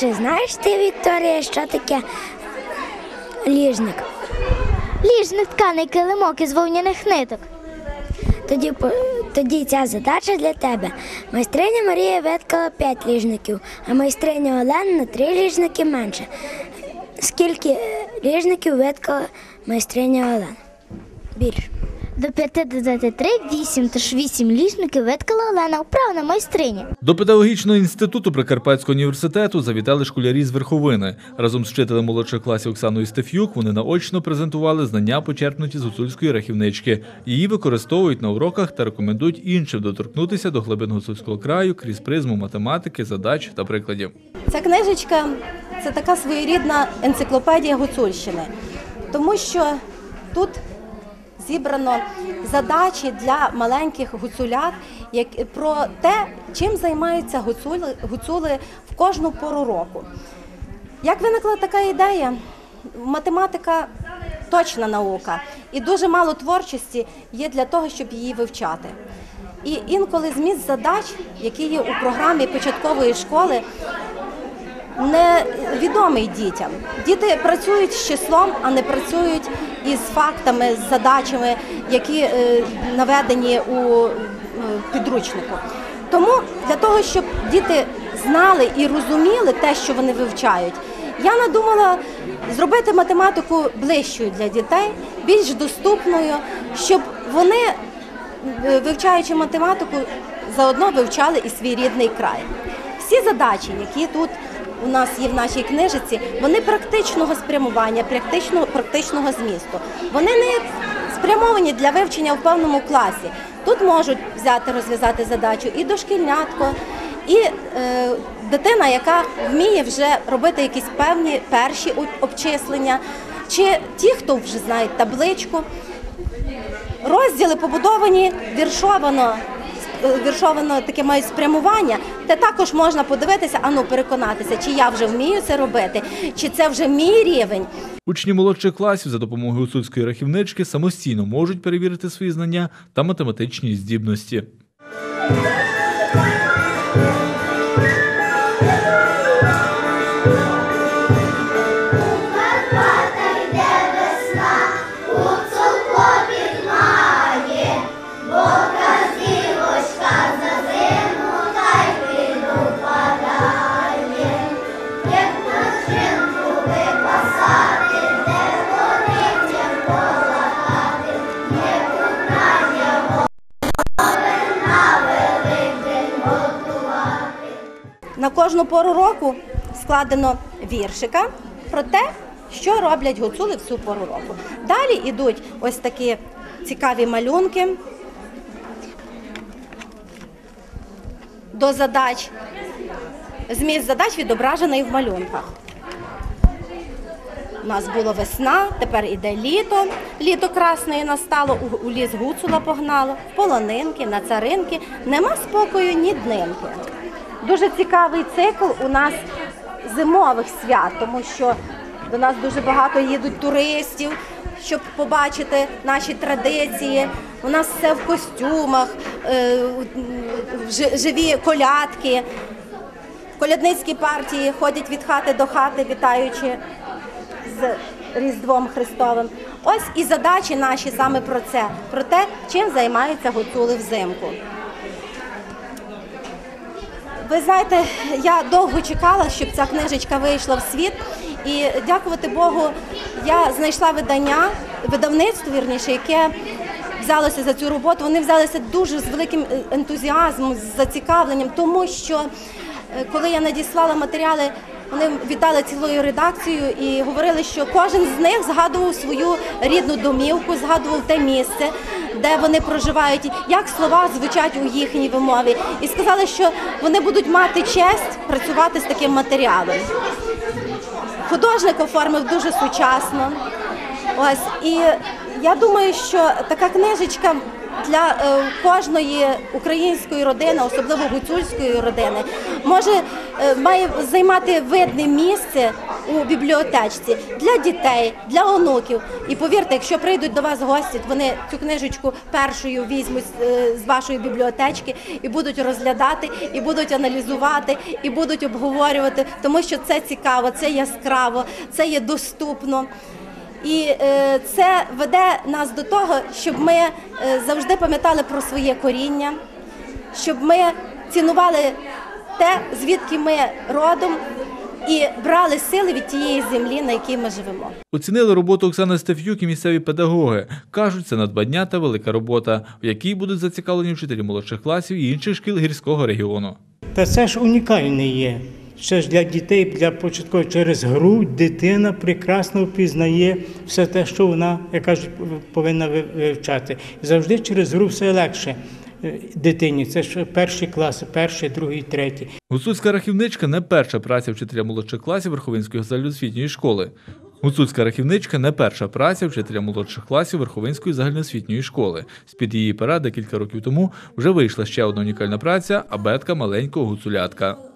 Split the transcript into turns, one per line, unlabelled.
чи знаєш ти, Вікторія, що таке ліжник?
Ліжник – тканий килимок із вовняних ниток.
Тоді ця задача для тебе. Майстриня Марія виткала 5 ліжників, а майстриня Олена на 3 ліжники менше. Скільки ліжників виткала майстриня Олена? Більше.
До 5 додати 3 – 8, тож 8 ліжників виткала Олена, вправна майстриня.
До педагогічного інституту Прикарпатського університету завітали школярі з Верховини. Разом з вчителем молодших класів Оксаною Стеф'юк вони наочно презентували знання, почерпнуті з гуцульської рахівнички. Її використовують на уроках та рекомендують іншим доторкнутися до глибин гуцульського краю крізь призму математики, задач та прикладів.
Ця книжечка – це така своєрідна енциклопедія Гуцульщини, тому що тут зібрано задачі для маленьких гуцулят про те, чим займаються гуцули в кожну пору року. Як виникла така ідея? Математика – точна наука, і дуже мало творчості є для того, щоб її вивчати. І інколи зміст задач, які є у програмі початкової школи, невідомий дітям. Діти працюють з числом, а не працюють із фактами, з задачами, які наведені у підручнику. Тому для того, щоб діти знали і розуміли те, що вони вивчають, я надумала зробити математику ближчою для дітей, більш доступною, щоб вони, вивчаючи математику, заодно вивчали і свій рідний край. Всі задачі, які тут у нас є в нашій книжці, вони практичного спрямування, практичного змісту. Вони не спрямовані для вивчення в певному класі. Тут можуть розв'язати задачу і дошкільнятко, і дитина, яка вміє вже робити якісь певні перші обчислення, чи ті, хто вже знають табличку. Розділи побудовані віршовано таке мають спрямування, де також можна подивитися, переконатися, чи я вже вмію це робити, чи це вже мій рівень.
Учні молодших класів за допомогою гуцульської рахівнички самостійно можуть перевірити свої знання та математичні здібності.
На кожну пору року складено віршика про те, що роблять гуцули в цю пору року. Далі йдуть ось такі цікаві малюнки до задач. Зміст задач відображений в малюнках. У нас була весна, тепер іде літо. Літо красне настало, у ліс гуцула погнало, в полонинки, на царинки, нема спокою ні днинки. Дуже цікавий цикл у нас зимових свят, тому що до нас дуже багато їдуть туристів, щоб побачити наші традиції. У нас все в костюмах, живі колядки. Колядницькі партії ходять від хати до хати, вітаючи з Різдвом Христовим. Ось і задачі наші саме про це, про те, чим займаються гуцули взимку. Ви знаєте, я довго чекала, щоб ця книжечка вийшла в світ, і, дякувати Богу, я знайшла видавництво, яке взялося за цю роботу. Вони взялися дуже з великим ентузіазмом, з зацікавленням, тому що, коли я надіслала матеріали, вони вітали цілою редакцією і говорили, що кожен з них згадував свою рідну домівку, згадував те місце, де вони проживають, як слова звучать у їхній вимові. І сказали, що вони будуть мати честь працювати з таким матеріалом. Художник оформив дуже сучасно. І я думаю, що така книжечка для кожної української родини, особливо гуцульської родини, має займати видне місце у бібліотечці для дітей, для онуків. І повірте, якщо прийдуть до вас гості, вони цю книжечку першою візьмуть з вашої бібліотечки і будуть розглядати, і будуть аналізувати, і будуть обговорювати, тому що це цікаво, це яскраво, це є доступно. І це веде нас до того, щоб ми завжди пам'ятали про своє коріння, щоб ми цінували те, звідки ми родом, і брали сили від тієї землі, на якій ми живемо.
Оцінили роботу Оксани Стеф'юк і місцеві педагоги. Кажуть, це надбання та велика робота, в якій будуть зацікавлені вчителі молодших класів і інших шкіл гірського регіону.
Та це ж унікальне є. Ще ж для дітей, для початкового, через гру дитина прекрасно впізнає все те, що вона, як кажуть, повинна вивчати. Завжди через гру все легше дитині. Це ж перші класи, перший, другий, третій.
Гуцульська рахівничка – не перша праця вчителя молодших класів Верховинської загальноосвітньої школи. Гуцульська рахівничка – не перша праця вчителя молодших класів Верховинської загальноосвітньої школи. З-під її пера декілька років тому вже вийшла ще одна унікальна праця – абетка маленького гуцулятка.